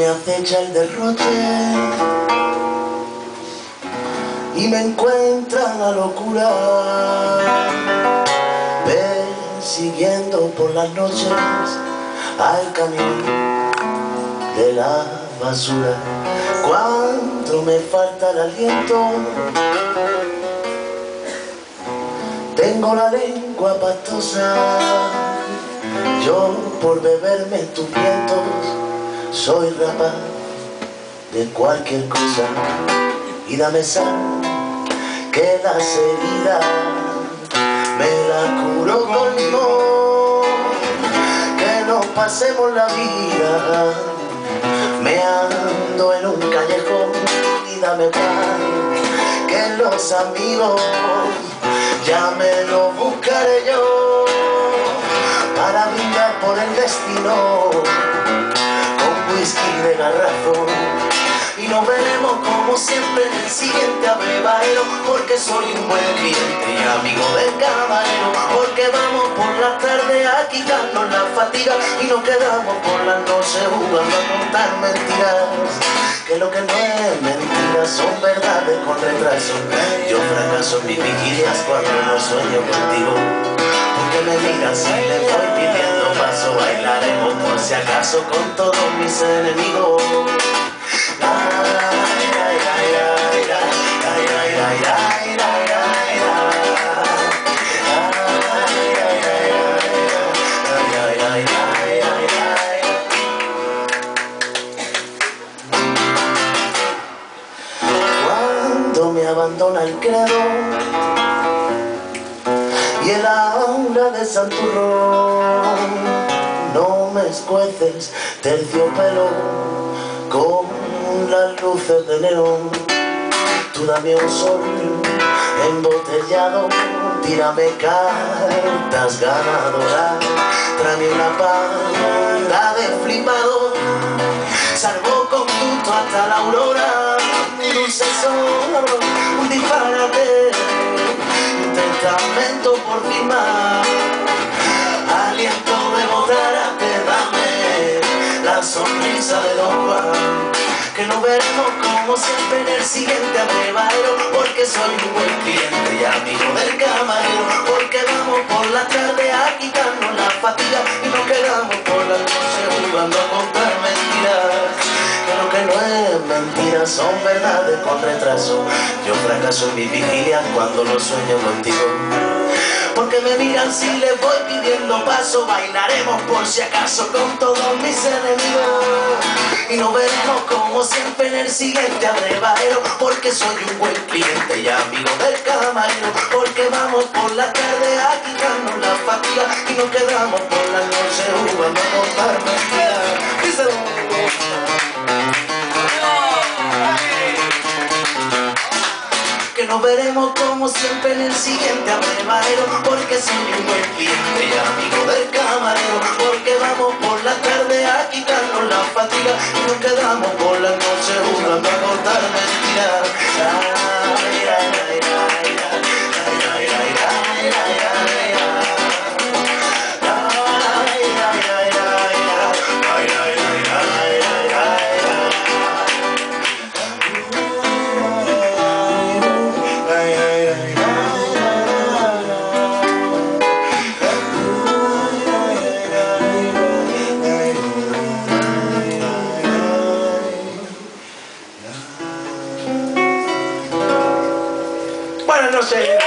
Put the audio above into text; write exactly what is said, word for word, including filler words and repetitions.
me acecha el derroche y me encuentra la locura, persiguiendo por las noches al camino de la basura. Cuando me falta el aliento, tengo la lengua pastosa. Yo por beberme tus vientos soy rapaz de cualquier cosa. Y dame sal, que las heridas me la curo con limón. Que nos pasemos la vida meando en un callejón. Y dame pan, que los amigos ya me lo buscaré yo, para brindar por el destino con whisky de garrafón. Y nos veremos como siempre en el siguiente abrevadero, porque soy un buen cliente y amigo del camarero. Porque vamos por la tarde a quitarnos la fatiga y nos quedamos por la noche jugando a contar mentiras. Que lo que no es mentira son verdades con retraso. Yo fracaso en mis vigilias cuando no sueño contigo, porque me miras y le voy pidiendo paso. Bailaremos por si acaso con todos mis enemigos. Cuando me abandona el credo y el aura de Santurrón, no me escueces terciopelo con las luces de neón. Tú dame un sol embotellado, tírame cartas ganadoras, tráeme una panda de flipado, salvoconducto hasta la aurora, un dulce sol, un disparate, un testamento por firmar, aliento de botarte, dame la sonrisa de Don Juan. Que nos veremos como siempre en el siguiente abrevadero, porque soy un buen cliente y amigo del camarero. Porque vamos por la tarde a quitarnos la fatiga y nos quedamos por la noche jugando a contar mentiras. Que lo que no es mentira son verdades con retraso. Yo fracaso en mis vigilias cuando no sueño contigo, porque me miran si les voy pidiendo paso. Bailaremos por si acaso con todos mis enemigos y nos veremos como siempre en el siguiente abrevadero, porque soy un buen cliente y amigo del camarero. Porque vamos por la tarde a quitarnos la fatiga y nos quedamos por la noche jugando a contar mentiras. Díselo. Que nos veremos como siempre en el siguiente abrevadero, porque soy un buen cliente y amigo del camarero. Porque vamos por la tarde a quitarnos la fatiga y nos quedamos por la noche jugando a contar mentiras. Ay, ay, ay, ay, ay, ay, ay, ay, ay, ay. Buenas noches.